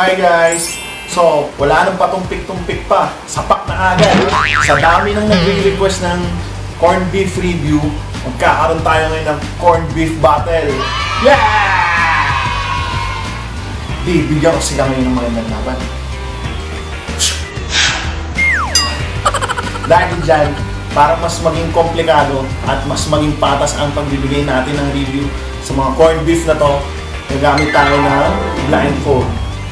Hi guys! So, wala nang patumpik-tumpik pa. Sapak na agad. Sa dami nang nag-request ng corned beef review, magkakaroon tayo ngayon ng corned beef battle. Yeah! Bibigyan ko sila ngayon ng magandang laban. Dahil dyan, para mas maging komplikado at mas maging patas ang pagbibigay natin ng review sa mga corned beef na to, gagamit tayo ng blindfold.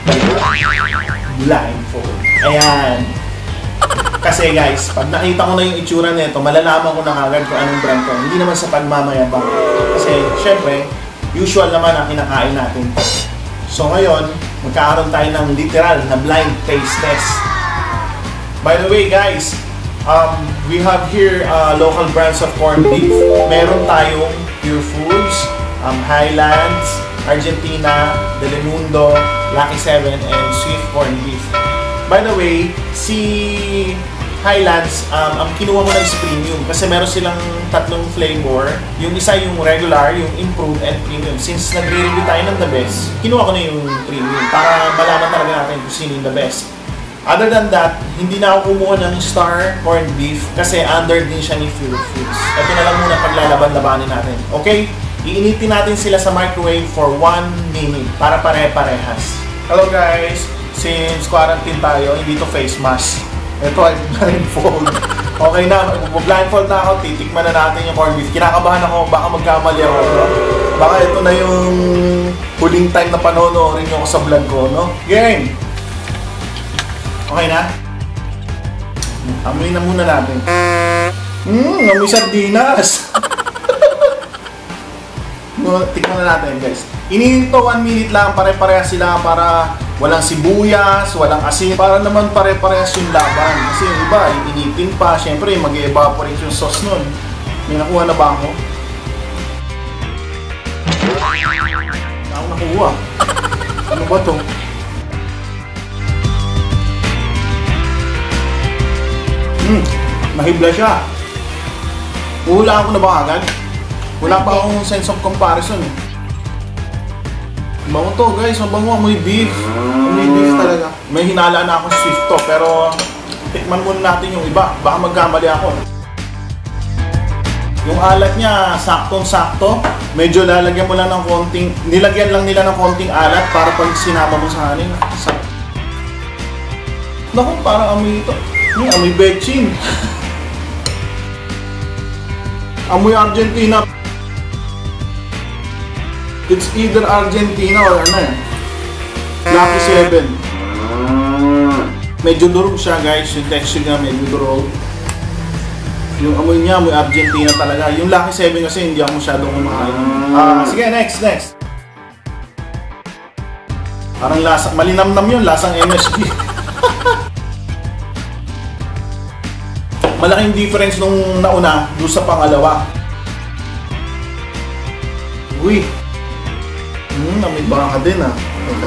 Blindfold. Ayan. Kasi guys, pag nakita ko na yung itsura nito, malalaman ko na agad kung anong brand to. Hindi naman sa pagmamayabang. Kasi, syempre, usual naman ang kinakain natin. So ngayon, magkakaroon tayo ng literal na blind taste test. By the way guys, we have here local brands of corned beef. Meron tayong Pure Foods, Highlands, Argentina, Delimundo, Lucky 7, and Swift Corned Beef. By the way, si Highlands, ang kinuha ko na is premium kasi meron silang tatlong flavor. Yung isa yung regular, yung improved, and premium. Since nagre-review tayo ng the best, kinuha ko na yung premium para malaman talaga natin kung sino yung the best. Other than that, hindi na ako kumuha ng Star Corned Beef kasi under din siya ni Pure Foods. Ito na lang muna paglalaban-labanin natin. Okay? Iinitin natin sila sa microwave for 1 minute para pare-parehas. Hello guys! Since quarantine tayo, hindi to face mask. Ito ay blindfold. Okay na, blindfold na ako, titikman na natin yung corned beef. Kinakabahan ako, baka magkamali ako. No? Baka ito na yung huling time na panonoorin nyo ako sa vlog ko, no? Game! Okay na? Amoy na muna natin. Amoy sardinas! Tikman na natin guys. Inihin to 1 minute lang, pare-parehas sila para walang sibuyas, walang asin. Para naman pare-parehas yung laban. Kasi yung iba, initin pa. Siyempre, mag-evaporate yung sauce nun. May nakuha na ba ako? Ako nakuha. Ano ba to? Mahibla siya. Uhula ako na ba agad? Wala pa akong sense of comparison eh. Bango to guys, mabango, amoy beef. Amoy beef talaga. May hinala na akong Swift to, pero tikman muna natin yung iba. Baka magkamali ako. Yung alat niya, saktong-sakto. Medyo lalagyan mo lang ng konting, nilagyan lang nila ng konting alat para pag sinama mo sa kanin. Naku, parang amoy ito. Amoy betchin. Amoy Argentina. It's either Argentina or ano eh. Lucky 7. Medyo durog siya guys. Yung texture niya medyo durog. Yung amoy niya, amoy Argentina talaga. Yung Lucky 7 kasi hindi ako masyadong kumakain. Sige, next. Parang lasa, malinamnam yun. Lasang MSG. Malaking difference nung nauna doon sa pangalawa. Uy! May baka din ah.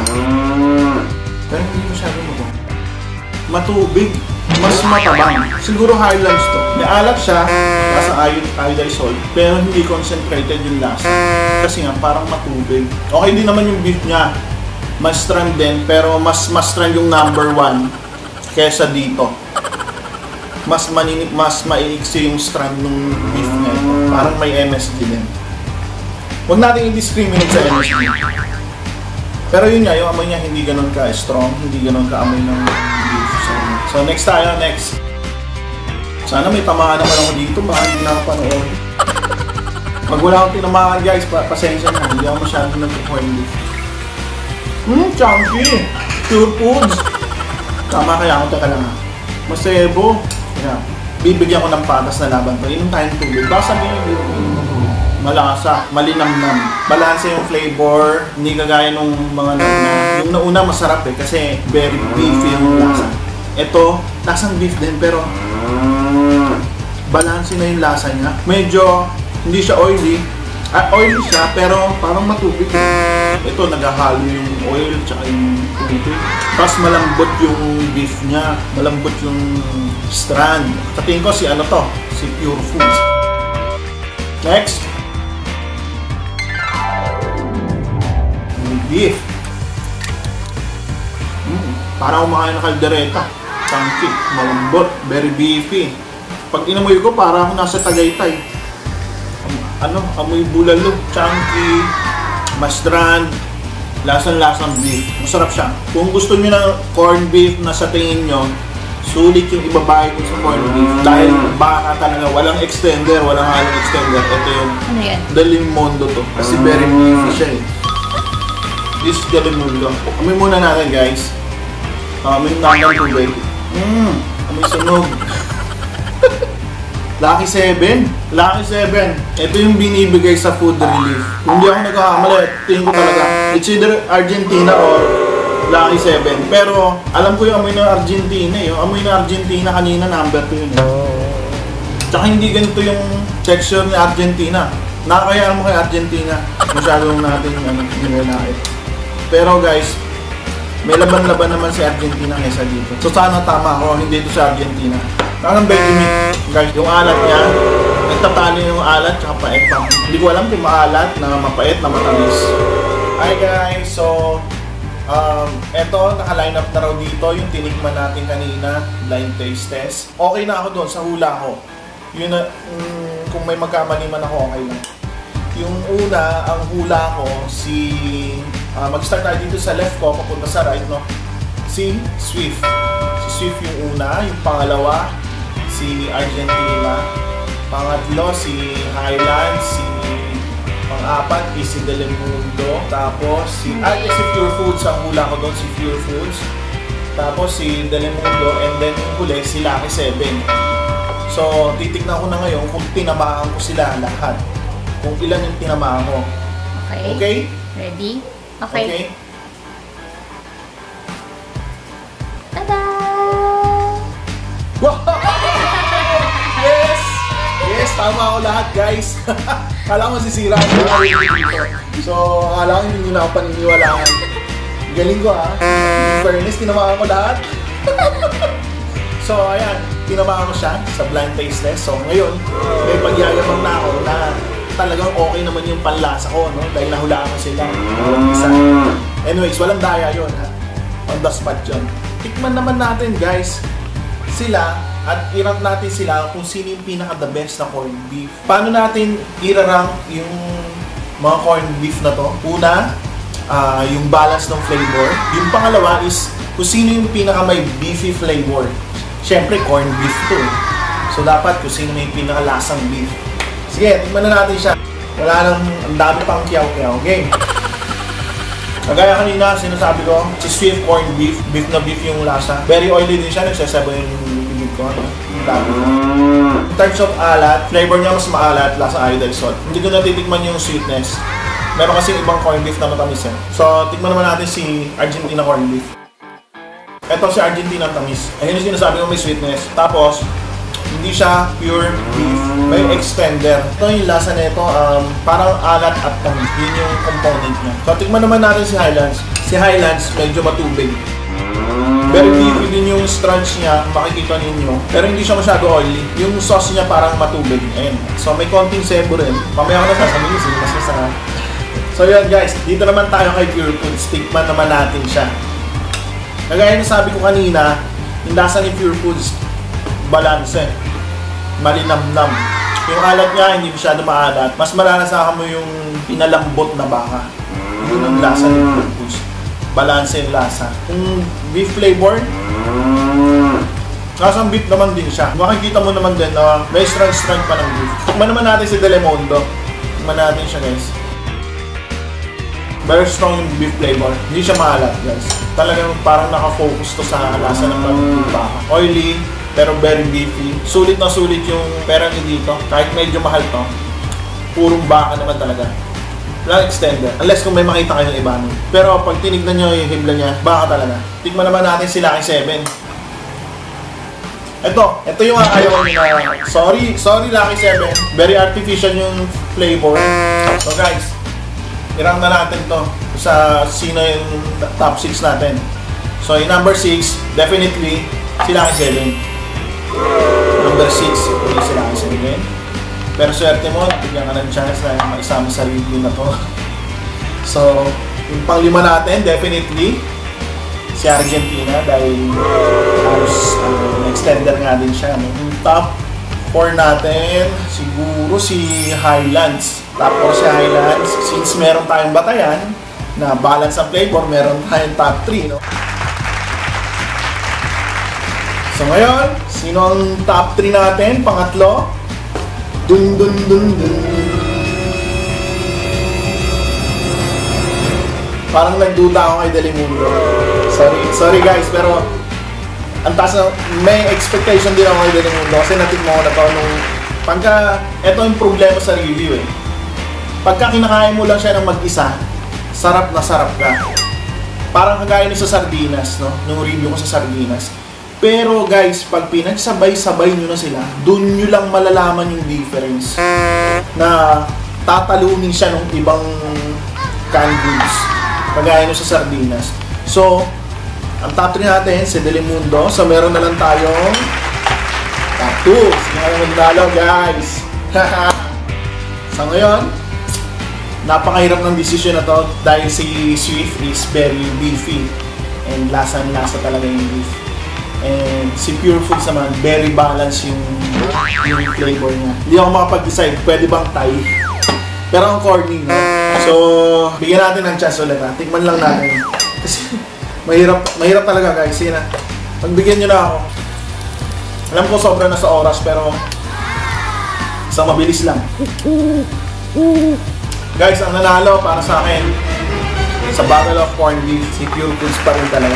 Pero hindi masyadong matubig. Mas matabang. Siguro Highlands to. May alat siya, lasang iodized salt, pero hindi concentrated yung lasa. Kasi nga parang matubig. Okay din naman yung beef niya. Mas strand din, pero mas strand yung number 1 kesa dito. Mas maiiksi yung strand ng beef niya. Parang may MSG din. Huwag natin i-discriminate sa MSG. Pero yun nga, yung amoy niya hindi ganun ka-strong, hindi ganun ka-amoy ng beef. So next tayo, next. Sana may tamaan naman ako dito, baka hindi na ako panood. Pag wala akong tinamaan guys, pasensya na, hindi ako masyadong nag-corned beef. Chunky! Pure Foods! Tama kaya ako, teka lang ha. Masebo. Yeah. Bibigyan ko ng patas na laban to. Inom tayong tubig. Baka sabihin yung malasa, malinamnam. Balanse yung flavor, hindi kagaya nung mga nauna. Yung nauna masarap eh, kasi very beefy yung lasa. Ito, lasang beef din, pero balanse na yung lasa niya. Medyo, hindi siya oily. Oily siya, pero parang matubig. Ito, naghahalo yung oil, tsaka yung tubig. Tapos malambot yung beef niya, malambot yung strand. Katingin ko si ano to, si Pure Foods. Next. Beef. Parang kumakain ng kaldereta. Chunky, malambot, very beefy. Pag inamoy ko, parang ako nasa Tagaytay. Amoy bulalo, chunky, masdrand, lasang-lasang beef. Masarap siya. Kung gusto niyo ng corned beef na sa tingin nyo, sulit yung ibabayad ko sa corned beef. Dahil baka talaga, walang extender, walang halong extender. Ito yung Delimondo to. Kasi very beefy siya eh. This is Delimondo. Amoy muna natin guys. Amoy natin tubig. Amoy sunog. Lucky 7. Lucky 7. Ito yung binibigay sa food relief. Kung hindi ako nagkakamali, tingin ko talaga, it's either Argentina or Lucky 7. Pero alam ko yung amoy ng Argentina eh. Yung amoy ng Argentina kanina number 2 yun eh. Tsaka hindi ganito yung texture ni Argentina. Nakakayaan mo kay Argentina. Masyadong natin nilalait. Pero guys, may laban-laban naman si Argentina kaysa dito. So sana tama ako, hindi ito sa Argentina. Parang Benjamin, guys, yung alat niya, nagtatalo yung alat tsaka pait pa. Hindi ko alam kung maalat, na mapait, na matamis. Hi guys, so eto, naka-line up na raw dito yung tinikman natin kanina, blind taste test. Okay na ako doon sa hula ko. Yun na, kung may magkamali man ako, okay lang. Yung una, ang hula ko, mag-start tayo dito sa left ko, papunta sa right, no? Si Swift. Si Swift yung una, yung pangalawa, si Argentina, pangatlo si Highlands, si pang-apat is si Delimondo, tapos si Pure Foods ang hula ko doon, si Pure Foods, tapos si Delimondo, and then yung huli si Lucky 7. So titignan ko na ngayon kung tinamaan ko sila lahat, kung ilan yung tinamaan ko. Okay? Ready? Okay. Tada! Wow! Yes, tama ako lahat guys. Kala ko masisira ako. So, akala ko hindi na ako paniniwalaan. Galing ko ha. In fairness, tinamaan ko lahat. So, ayan. Tinamaan ko siya sa blind taste test. So, ngayon, may pagyayabang na ako na talagang okay naman yung panlasa ko, no? Dahil nahulaan ko sila. Anyways, walang daya yun ha. On the spot yun. Tikman naman natin guys sila at i-rank natin sila kung sino yung pinaka-the best na corned beef. Paano natin i-rank yung mga corned beef na to? Una, yung balance ng flavor. Yung pangalawa is kung sino yung pinaka-may beefy flavor. Siyempre, corned beef to eh. So dapat kung sino may pinaka-lasang beef. Sige, tingnan na natin siya. Wala nang, ang dami pang kiyaw-kiyaw. Okay? Kagaya kanina, sinasabi ko, si Swift corned beef, beef na beef yung lasa. Very oily din siya, nagsasabo yung bibig ko. Yung dami. In terms of alat, flavor niya mas maalat, lasa iodized salt. Hindi ko natitikman yung sweetness. Meron kasi ibang corned beef na matamis eh. So, tikman naman natin si Argentina corned beef. Ito si Argentina tamis. Ayun yung sinasabi ko may sweetness. Tapos, hindi siya pure beef. May extender. Ito yung lasa nito, parang alat at tamis. Yun yung component niya. So, tikman naman natin si Highlands. Si Highlands, medyo matubig. Very beefy din yung crunch niya, makikita ninyo. Pero hindi siya masyado oily. Yung sauce niya parang matubig. Ayan. So, may konting sebo rin. Pamaya ko na sasabihin, mas masarap. So, yun guys. Dito naman tayo kay Pure Foods. Tikman naman natin siya. Kagaya na sabi ko kanina, yung lasa ni Pure Foods, balanse. Malinamnam. Yung alat niya, hindi masyado maalat. Mas malalasahan mo yung pinalambot na baka. Yun ang lasa ng Pure Foods. Balanse yung lasa. Yung beef flavor, lasang beef naman din siya. Makikita mo naman din na may strong pa ng beef. Tikman naman natin si Delimondo. Tikman natin siya guys. Very strong yung beef flavor. Hindi siya maalat guys. Talagang parang nakafocus to sa lasa ng baka. Oily, pero very beefy. Sulit na sulit yung pera niya dito. Kahit medyo mahal to, purong baka naman talaga. Walang extender. Unless kung may makita kayo ng iba. Pero pag tinignan nyo yung hibla niya, baka talaga. Tikman naman natin si Lucky 7. Ito yung ayaw nyo na. Sorry Lucky 7. Very artificial yung flavor. So guys, i-rank na natin to sa sino yung top 6 natin. So yung number 6, definitely si Lucky 7. Number 6, si Lucky 7. Pero swerte mo, bigyan ka ng chance na maisama sa review na to. So, yung pang-5 natin, definitely si Argentina dahil halos extender nga din siya. No? Yung top 4 natin, siguro si Highlands. Top 4 si Highlands. Since meron tayong batayan na balance ang flavor, meron tayong top 3. No? So ngayon, sino ang top 3 natin? Pangatlo. Dun dun dun dun. Parang nagduda ako kay Delimundo. Sorry guys, pero ang taas na, may expectation din ako kay Delimundo kasi natikmo ko na to nung pagka, eto yung problema sa review eh. Pagka kinakain mo lang siya ng mag-isa, sarap na sarap ka. Parang kagaya sa sardinas, no? Nung review ko sa sardinas. Pero guys, pag pinagsabay-sabay nyo na sila, dun nyo lang malalaman yung difference na tatalunin siya ng ibang canned goods. Kagaya nyo sa sardinas. So, ang top 3 natin, si Delimundo. So, meron na lang tayong top 2. Sige nga naman dalaw, guys. So, ngayon, napakahirap ng decision na to dahil si Swift is very beefy. And lasa-lasa talaga yung beef. And si Pure Foods naman, very balanced yung flavor niya. Hindi ako makapag-decide, pwede bang Thai? Pero ang corny, no? So, bigyan natin ng chance ulit, ha? Tikman lang natin. Kasi, mahirap talaga, guys. Sige na. Pagbigyan nyo na ako. Alam ko sobra na sa oras, pero isang mabilis lang. Guys, ang nanalo para sa akin sa Battle of Corned Beef, si Pure Foods pa rin talaga.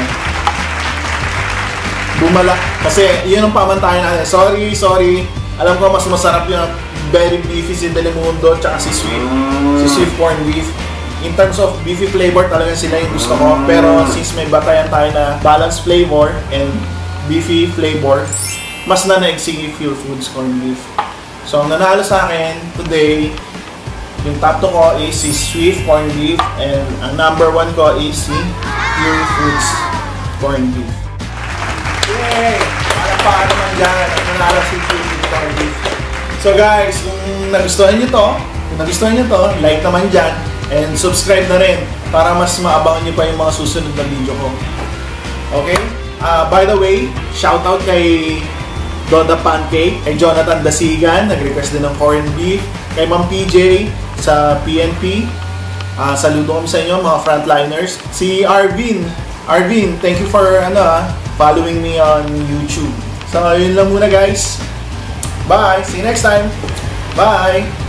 Bumala. Kasi, yun ang pamantayan natin. Sorry. Alam ko mas masarap yung very beefy si Delimundo tsaka si Swift Corned Beef. In terms of beefy flavor, talagang sila yung gusto ko. Pero since may batayan tayo na balanced flavor and beefy flavor, mas nanaig si Pure Foods Corned Beef. So, ang nanalo sa akin today, yung top 2 ko is si Swift Corned Beef and ang number 1 ko is si Pure Foods Corned Beef. Yay! Para naman dyan, ang nanalo si Pure Foods Corned Beef. So guys, kung nagustuhan nyo to, like naman dyan, and subscribe na rin para mas maabangan nyo pa yung mga susunod na video ko. Okay? By the way, shoutout kay Doda Pancake, kay Jonathan Dasigan, nag-request din ng corned beef, kay Ma'am PJ sa PNP. Saludo kami sa inyo mga frontliners. Si Arvin, thank you for following me on YouTube. So, yun lang muna guys. Bye! See you next time! Bye!